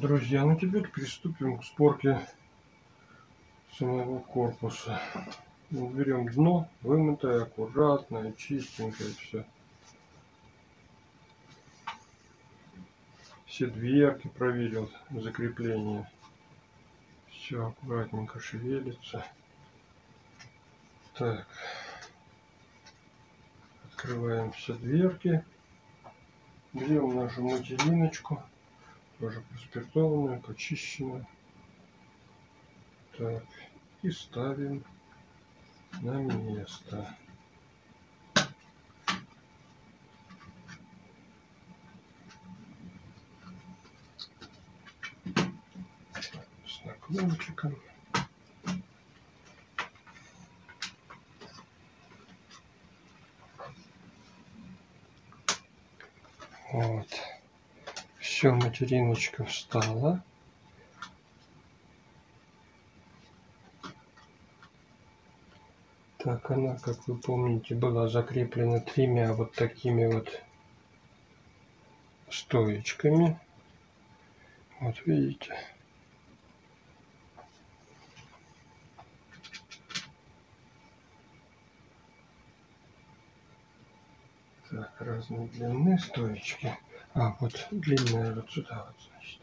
Друзья, ну теперь приступим к сборке самого корпуса. Берем дно, вымытое, аккуратное, чистенькое все. Все дверки проверил, закрепление. Все аккуратненько шевелится. Так. Открываем все дверки. Берем нашу материночку. Тоже проспиртованную, почищенную. Так. И ставим на место. С наклончиком. Вот. Все, материночка встала. Так, она, как вы помните, была закреплена 3 вот такими вот стоечками. Вот видите. Так, разные длины стоечки. А, вот длинная вот сюда вот, значит.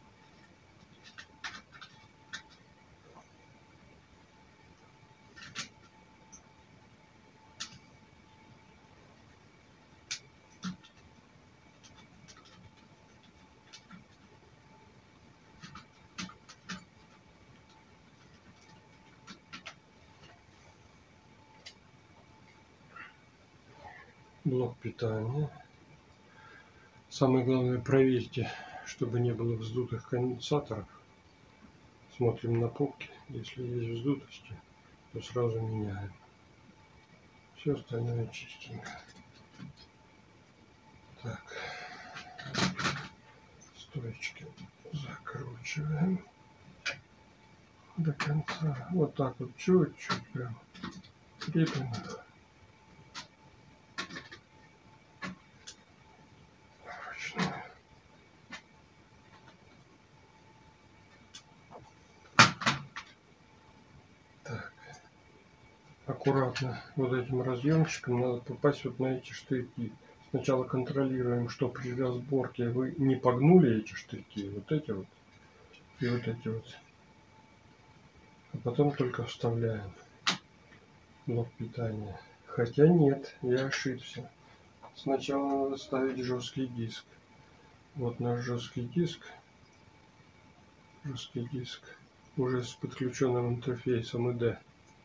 Блок питания. Самое главное, проверьте, чтобы не было вздутых конденсаторов. Смотрим на попки. Если есть вздутости, то сразу меняем. Все остальное чистенько. Так. Стоечки закручиваем до конца. Вот так вот чуть-чуть прям крепим. Вручную. Так. Аккуратно вот этим разъемчиком надо попасть вот на эти штырьки. Сначала контролируем, что при разборке вы не погнули эти штырьки, вот эти вот и вот эти вот. А потом только вставляем блок питания. Хотя нет, я ошибся. Сначала надо ставить жесткий диск. Вот наш жесткий диск. Жесткий диск уже с подключенным интерфейсом ID.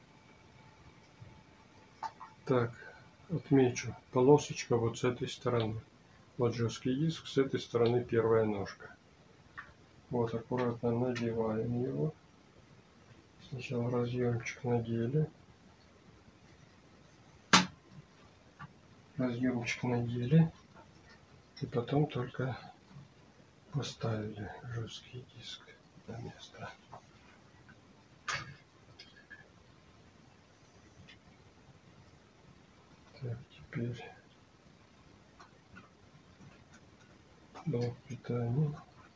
Так, отмечу. Полосочка вот с этой стороны. Вот жесткий диск, с этой стороны первая ножка. Вот аккуратно надеваем его. Сначала разъемчик надели. Разъемчик надели. И потом только поставили жесткий диск на место. Так, теперь блок питания.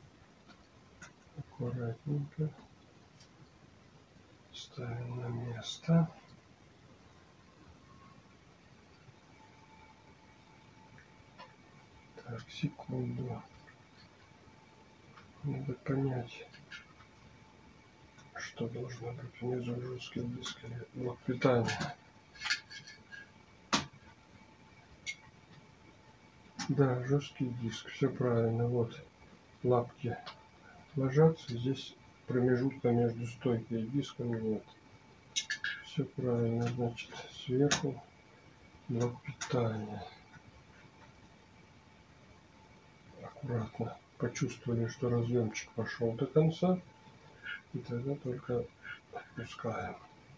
Аккуратненько ставим на место. Так, секунду. Надо понять, что должно быть внизу, жесткий диск или блок питания. Да, жесткий диск, все правильно. Вот лапки ложатся, здесь промежутка между стойкой и диском нет. Все правильно, значит, сверху блок питания. Аккуратно почувствовали, что разъемчик пошел до конца, и тогда только отпускаем.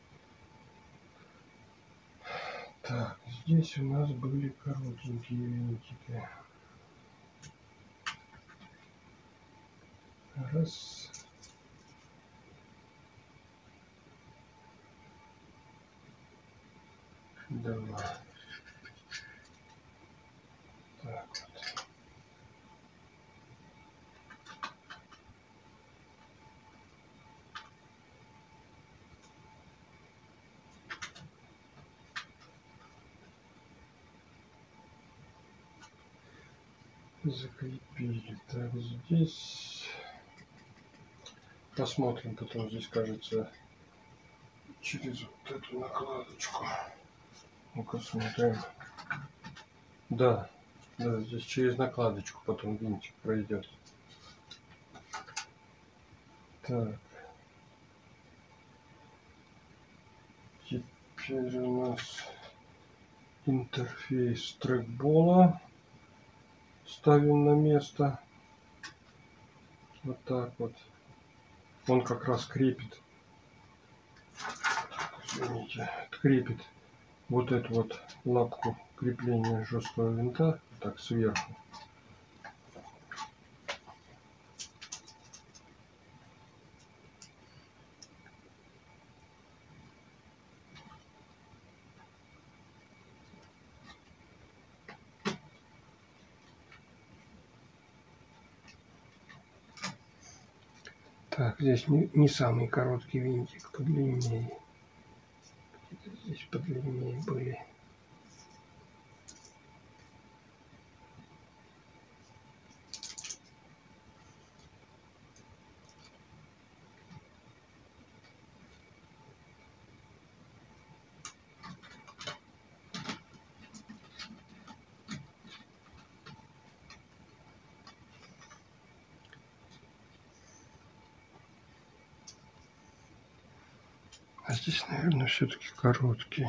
Так, здесь у нас были коротенькие винтики. Раз. Два. Так вот. закрепили. Так, здесь посмотрим потом. Здесь, кажется, через вот эту накладочку. Ну-ка смотрим. Да, да, здесь через накладочку потом винтик пройдет. Так. Теперь у нас интерфейс трекбола. Ставим на место. Вот так вот. Он как раз крепит. Извините, крепит вот эту вот лапку крепления жесткого винта. Так, сверху. Так, здесь не самый короткий винтик, подлиннее. Где-то здесь подлиннее были. А здесь, наверное, все-таки короткий.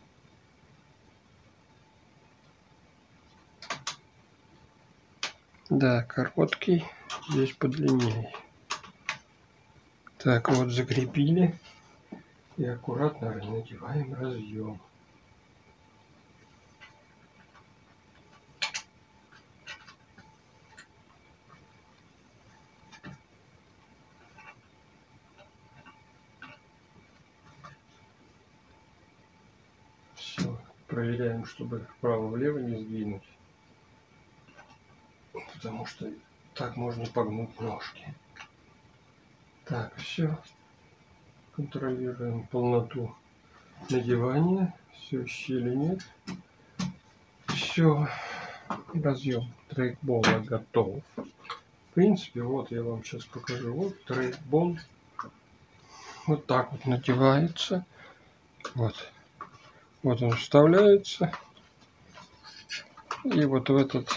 Да, короткий. Здесь подлиннее. Так, вот закрепили. И аккуратно надеваем разъем. Все. Проверяем, чтобы вправо-влево не сдвинуть. Потому что так можно погнуть ножки. Так, все. Контролируем полноту надевания. Все, щели нет. Все. Разъем трекбола готов. В принципе, вот я вам сейчас покажу. Вот трекбол. Вот так вот надевается. Вот. Вот он вставляется. И вот в этот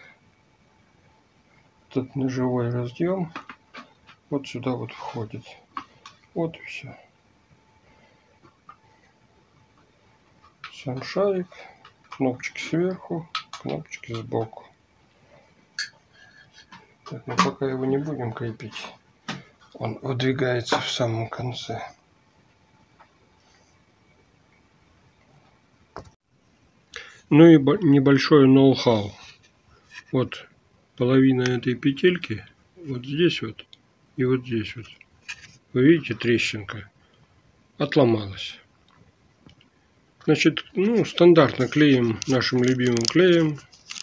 ножевой разъем вот сюда вот входит. Вот и все. Сам шарик. Кнопочки сверху, кнопочки сбоку. Так, мы пока его не будем крепить. Он выдвигается в самом конце. Ну и небольшое ноу-хау. Вот половина этой петельки вот здесь вот и вот здесь вот. Вы видите, трещинка отломалась. Значит, ну, стандартно клеим нашим любимым клеем,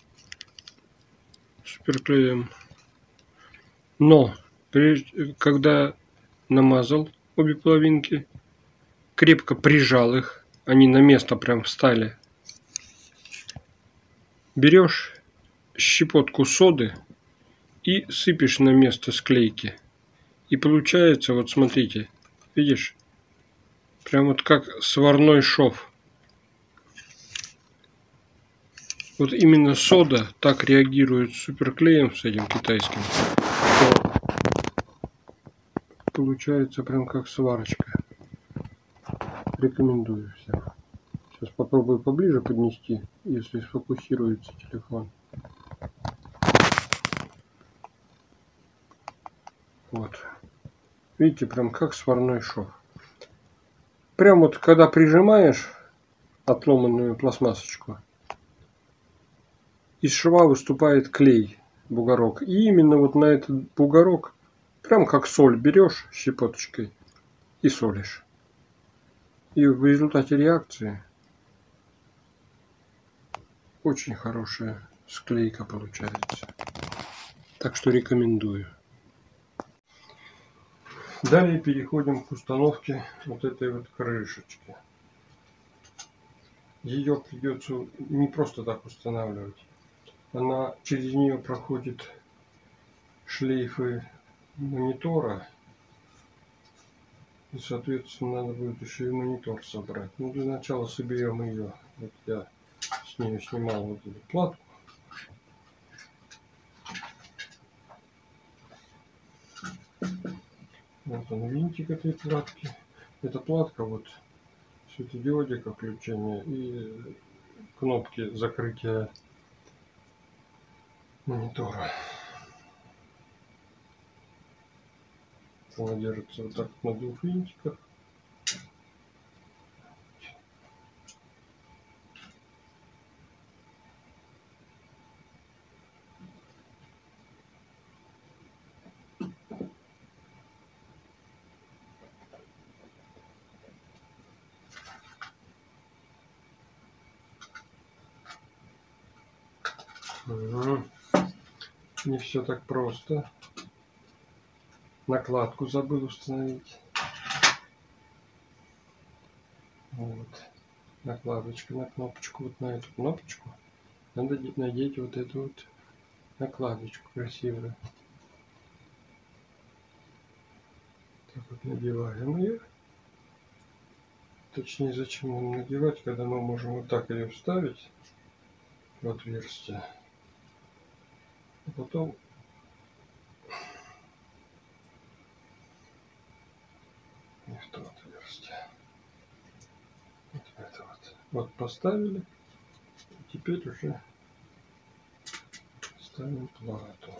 суперклеем. Но когда намазал обе половинки, крепко прижал их, они на место прям встали. Берешь щепотку соды и сыпешь на место склейки. И получается, вот смотрите, видишь, прям вот как сварной шов. Вот именно сода так реагирует с суперклеем, с этим китайским, что получается прям как сварочка. Рекомендую всем. Сейчас попробую поближе поднести, если сфокусируется телефон. Вот. Видите, прям как сварной шов. Прям вот когда прижимаешь отломанную пластмассочку, из шва выступает клей, бугорок. И именно вот на этот бугорок, прям как соль, берешь щепоточкой и солишь. И в результате реакции очень хорошая склейка получается. Так что рекомендую. Далее переходим к установке вот этой вот крышечки. Ее придется не просто так устанавливать. она через нее проходит шлейфы монитора. И, соответственно, надо будет еще и монитор собрать. Ну, для начала соберем ее. Вот я с нее снимал вот эту платку. Вот он, винтик этой платки. Эта платка, вот светодиодика включения и кнопки закрытия монитора. Она держится вот так на двух винтиках. Угу. Не все так просто. Накладку забыл установить. Вот. Накладочка на кнопочку. Вот на эту кнопочку надо надеть вот эту вот накладочку красивую. Так вот надеваем ее. Точнее, зачем нам надевать, когда мы можем вот так ее вставить в отверстие. А потом не в то отверстие. Вот это вот. Вот поставили. И теперь уже ставим плату.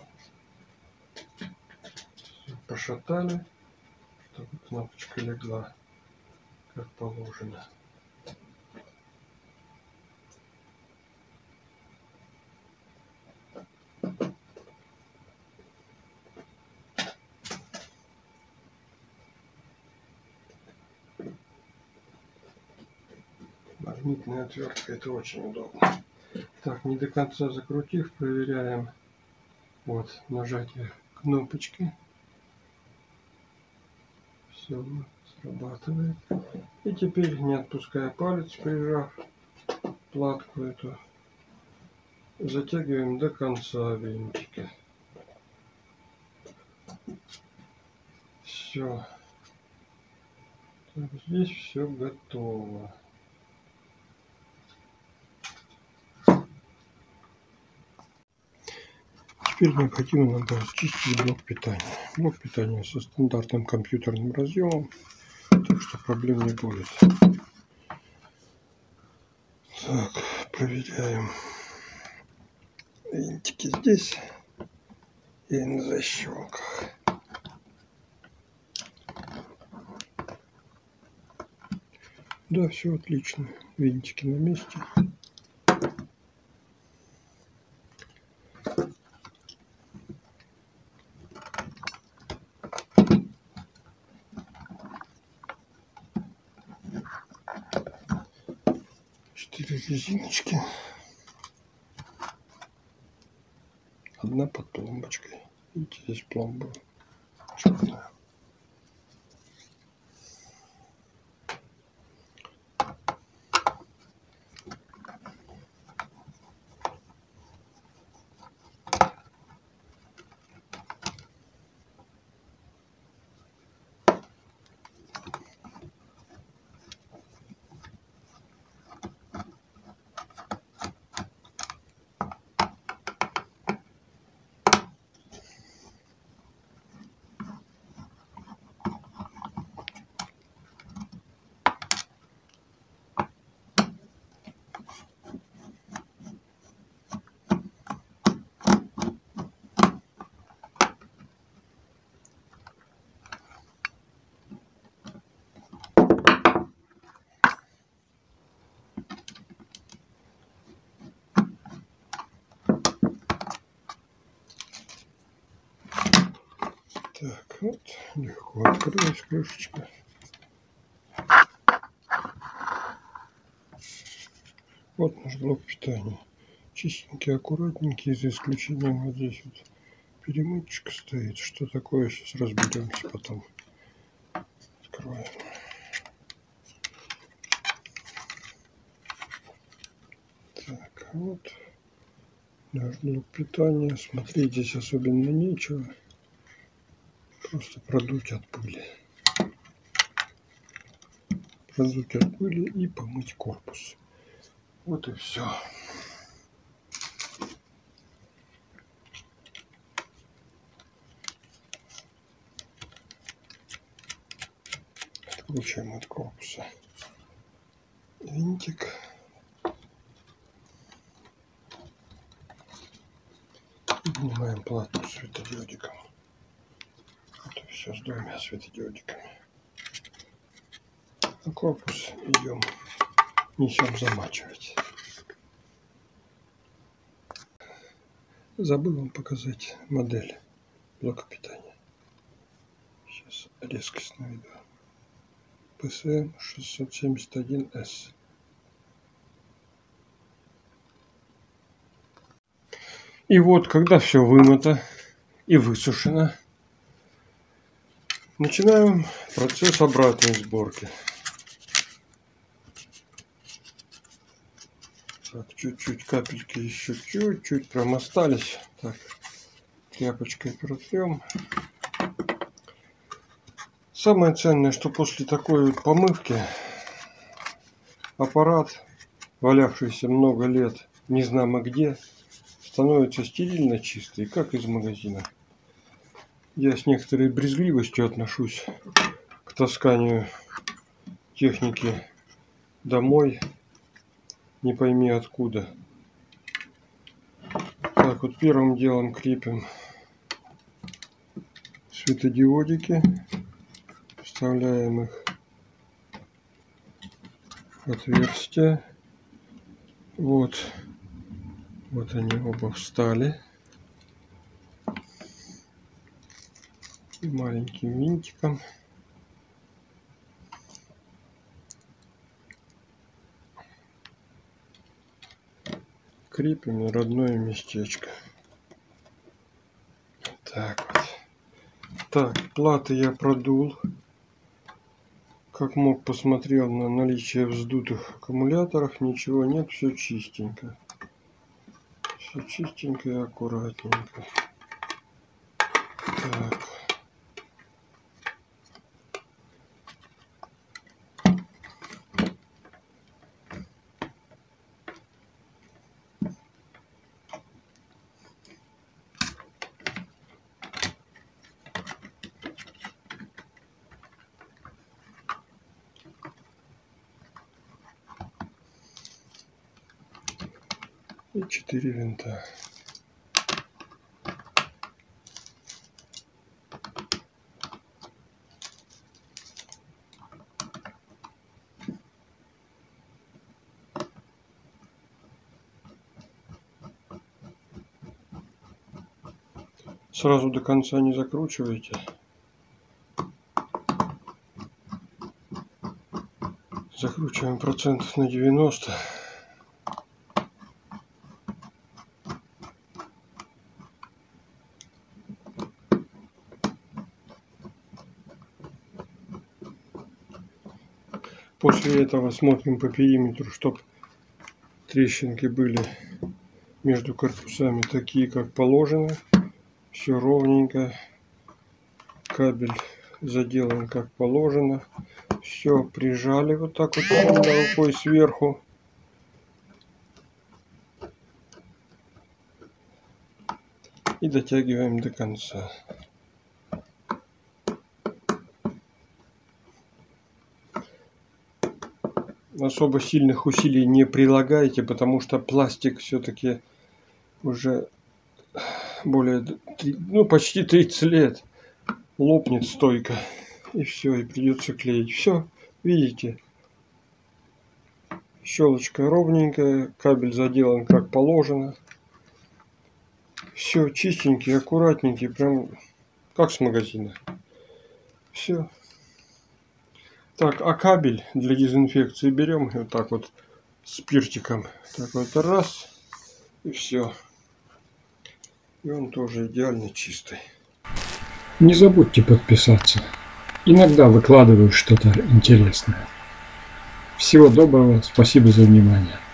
Все, пошатали, чтобы кнопочка легла как положено. Магнитная отвертка — это очень удобно. Так, не до конца закрутив, проверяем вот нажатие кнопочки. Все срабатывает. И теперь, не отпуская палец, прижав платку эту, затягиваем до конца винтики. Все. Так, здесь все готово. Теперь необходимо нам очистить блок питания. Блок питания со стандартным компьютерным разъемом, так что проблем не будет. Так, проверяем винтики здесь и на защелках. Да, все отлично. Винтики на месте. Четыре резиночки. Одна под пломбочкой. Видите, здесь пломба черная. Так, вот легко открылась крышечка. Вот наш блок питания. Чистенький, аккуратненький, за исключением вот здесь вот перемычка стоит. Что такое, сейчас разберемся потом. Открываем. Так, вот Наш блок питания. Смотреть здесь особенно нечего. Просто продуть от пыли. Продуть от пыли и помыть корпус. Вот и все. Откручиваем от корпуса винтик. Поднимаем плату светодиодиком. Вот и все, с двумя светодиодиками. А корпус несем замачивать. Забыл вам показать модель блока питания. Сейчас резкость наведу. PSM 671S. И вот, когда все вымыто и высушено, начинаем процесс обратной сборки. Так, чуть-чуть капельки еще чуть-чуть прям остались. Так, тряпочкой протрем. Самое ценное, что после такой вот помывки аппарат, валявшийся много лет не знамо где, становится стерильно чистый, как из магазина. Я с некоторой брезгливостью отношусь к тасканию техники домой, не пойми откуда. Так, вот первым делом крепим светодиодики, вставляем их в отверстия. Вот они оба встали. И маленьким винтиком крепим на родное местечко. Так вот. Так, платы я продул. Как мог, посмотрел на наличие вздутых аккумуляторов. Ничего нет, все чистенько. Все чистенько и аккуратненько. Так. И 4 винта. Сразу до конца не закручивайте. Закручиваем процентов на 90. После этого смотрим по периметру, чтобы трещинки были между корпусами такие, как положено. Все ровненько. Кабель заделан как положено. Все прижали вот так вот рукой сверху. И дотягиваем до конца. Особо сильных усилий не прилагайте, потому что пластик все-таки уже почти 30 лет. Лопнет стойка. И все, и придется клеить. Все, видите? Щелочка ровненькая, кабель заделан как положено. Все чистенький, аккуратненький, прям как с магазина. Все. Так, а кабель для дезинфекции берем и вот так вот спиртиком. Так вот раз, и все. И он тоже идеально чистый. Не забудьте подписаться. Иногда выкладываю что-то интересное. Всего доброго, спасибо за внимание.